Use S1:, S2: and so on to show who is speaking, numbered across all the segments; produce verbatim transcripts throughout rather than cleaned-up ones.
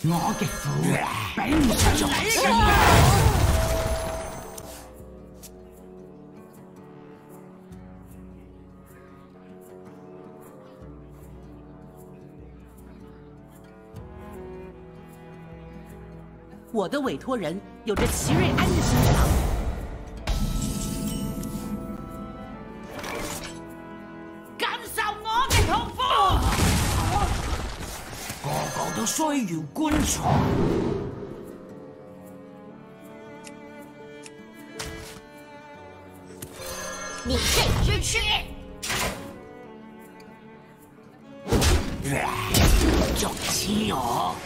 S1: 我嘅苦比唔上做知啊！
S2: 我的委托人有着齐瑞安的心肠。
S1: 都需要棺材。
S3: 你这只缺，
S1: 仲黐我。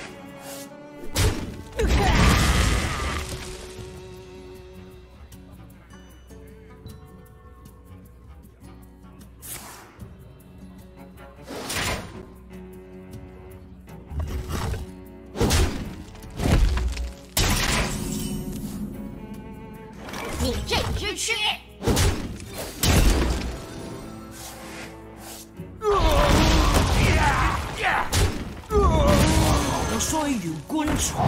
S3: 你这只缺，
S1: 我都需要棺材。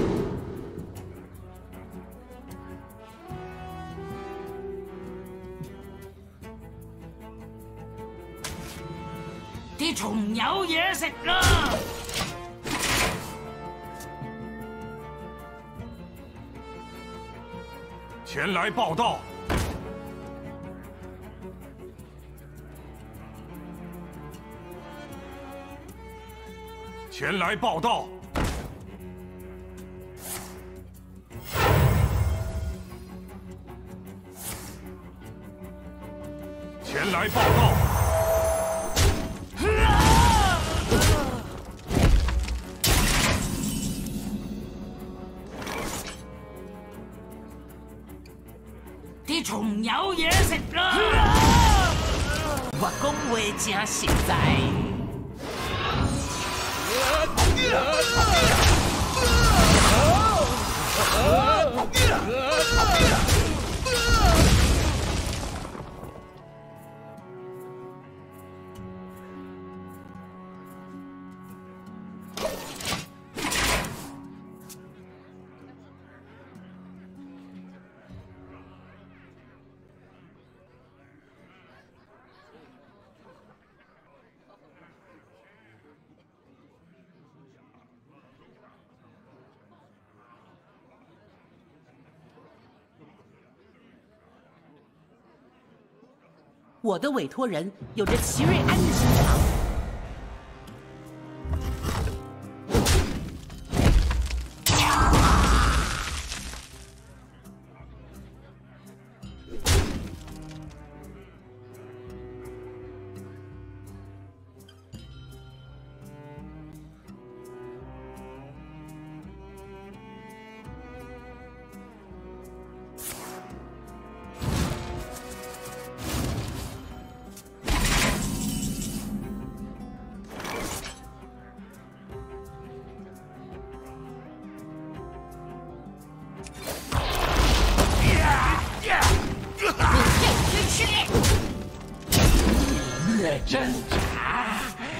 S1: 啲蟲有嘢食啦！
S4: 前来报道。前来报道。前来报道。
S1: 啲蟲有嘢食啦！我講話真實在。
S2: 我的委托人有着齐瑞安的心肠。挣扎。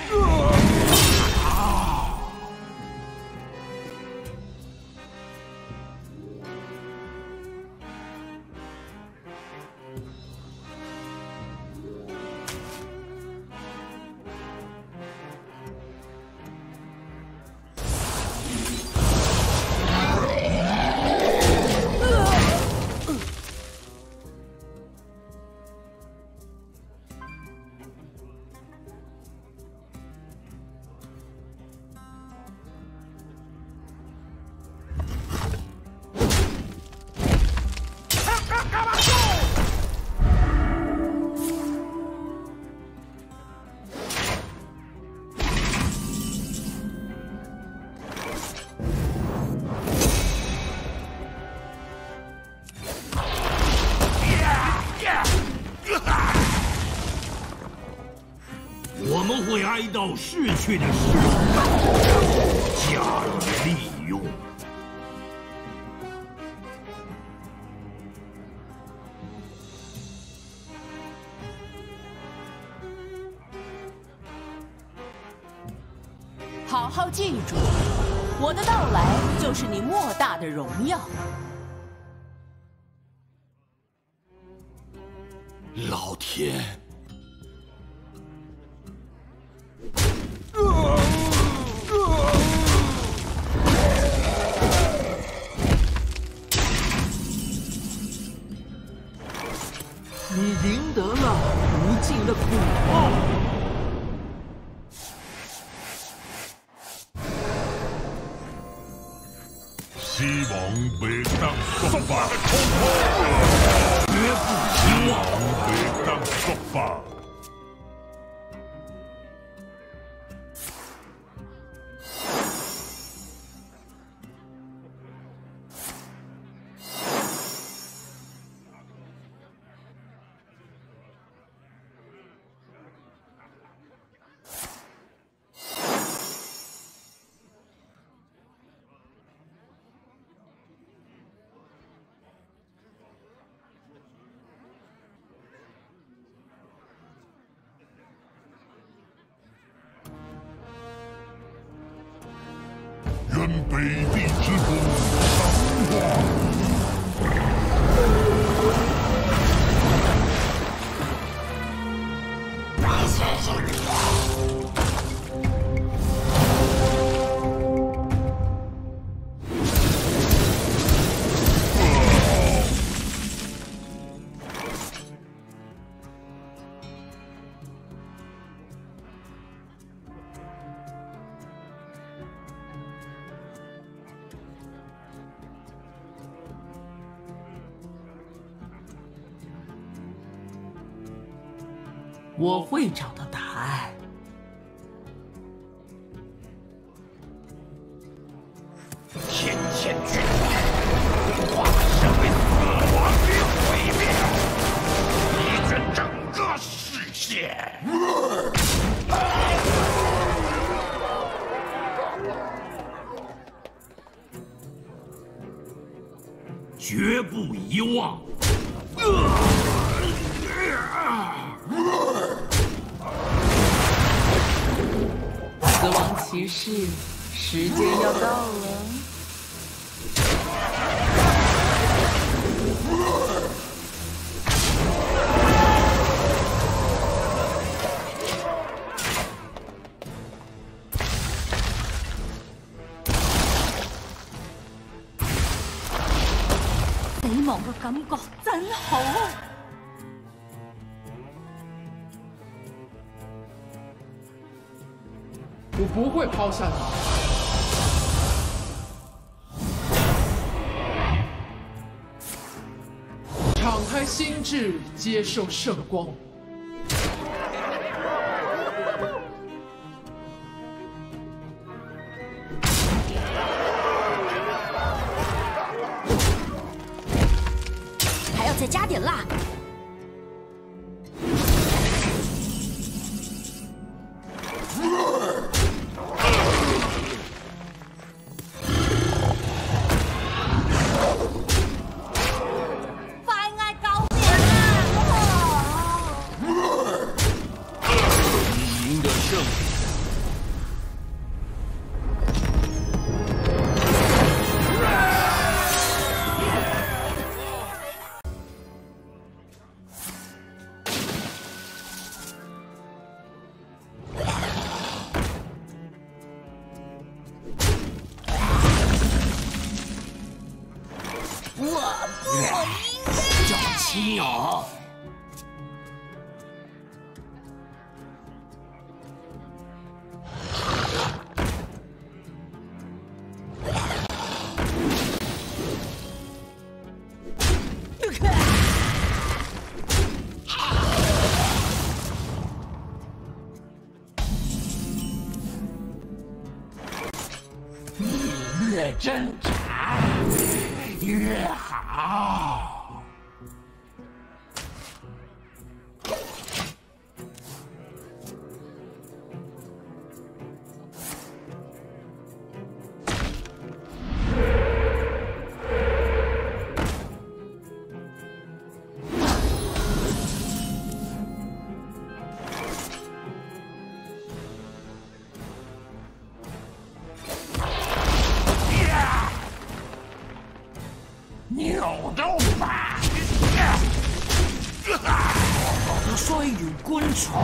S5: 我们会哀悼逝去的士兵，加以利用。
S3: 好好记住，
S2: 我的到来就是你莫大的荣耀。
S5: 老天！
S6: 你赢得了无尽的苦报。
S4: 希望被当说法，
S5: 绝不遗忘。
S4: 被当说法。愿北地之风彰化。
S2: 我会找到答案。
S5: 千千军队化身为死亡与毁灭，席卷整个世界。绝不遗忘。
S2: 死亡骑士，时间要到了。死亡嘅感覺真好。
S6: 我不会抛下你。敞开心智，接受圣光。
S3: 还要再加点辣。
S5: 小七哦。越挣扎越好。
S1: 错。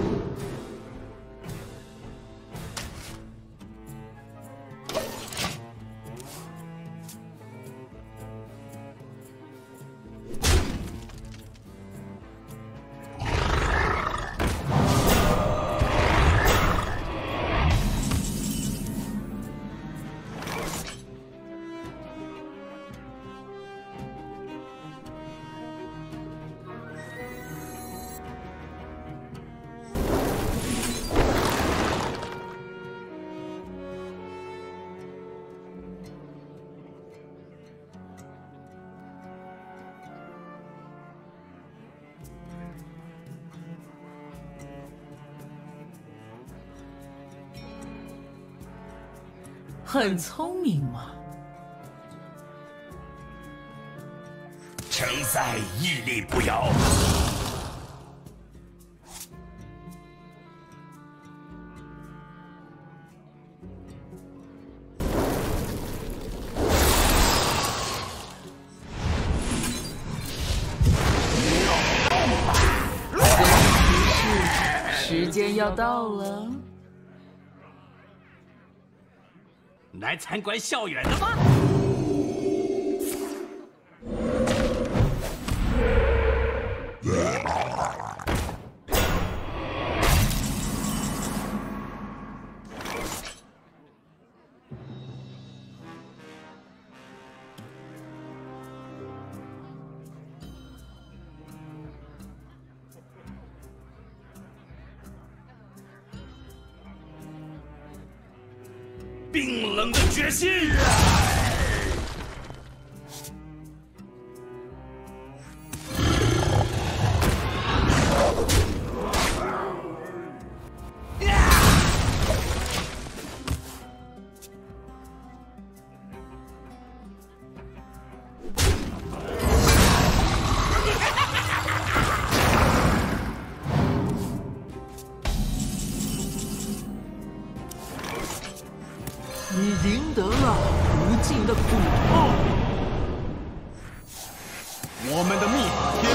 S2: 很聪明嘛！
S5: 承载屹立不摇。
S2: 时间要到了。
S1: 来参观校园了吗？
S5: 冰冷的决心。
S6: 你赢得了无尽的苦痛。
S5: 我们的秘法天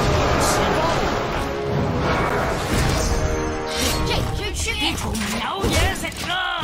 S5: 很奇
S3: 这只吃
S1: 啲蟲有嘢食啦！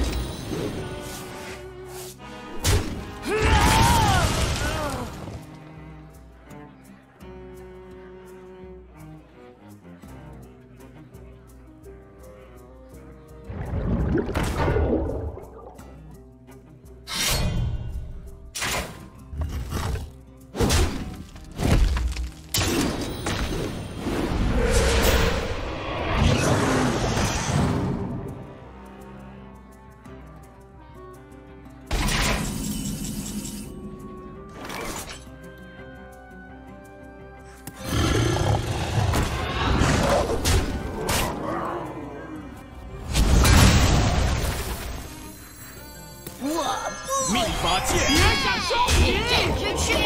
S5: 秘法剑，
S1: 别想收皮！
S3: 这只吃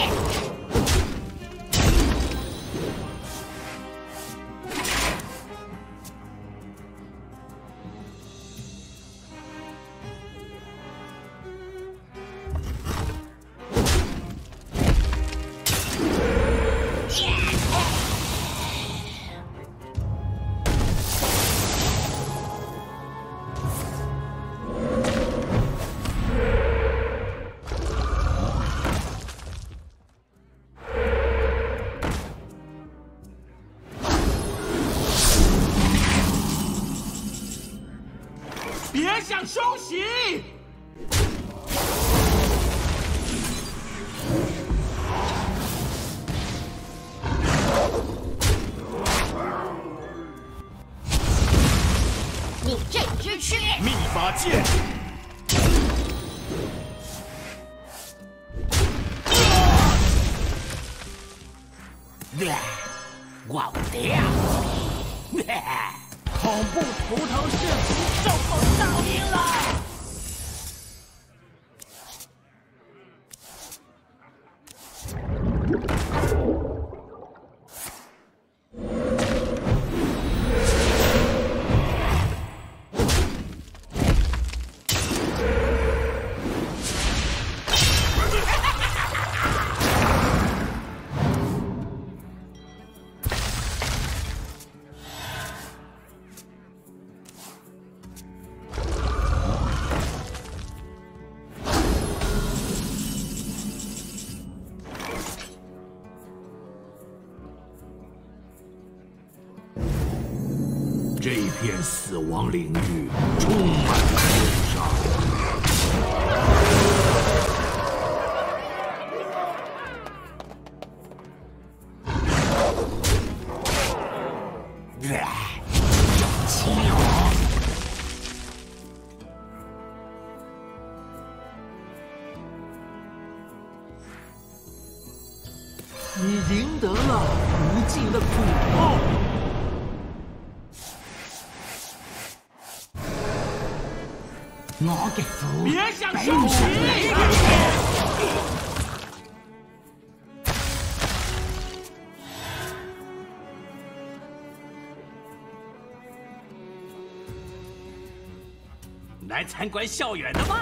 S1: 别想收洗！
S3: 你这只吃
S5: 秘法剑。
S1: 忘掉！
S6: 恐怖图腾视频受到噪音了。
S4: 片死亡领域充满了忧伤。
S1: 气我！
S6: 你赢得了无尽的苦痛。
S1: 我嘅苦，
S5: 别想
S1: 俾
S5: 收
S1: 唔上
S5: 起！来参观校园的吗？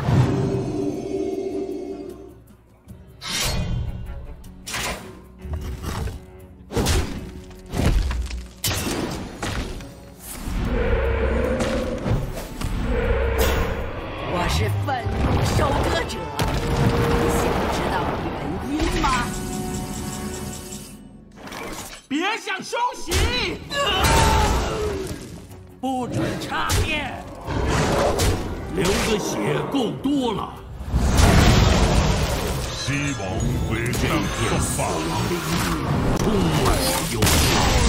S2: 我是愤怒收割者，你想知道原因吗？
S5: 别想收起！
S1: 不准插电！
S4: 流的血够多了， 希望会
S5: 这
S4: 绽
S5: 片死
S4: 放。
S5: 亡领域充满了忧伤。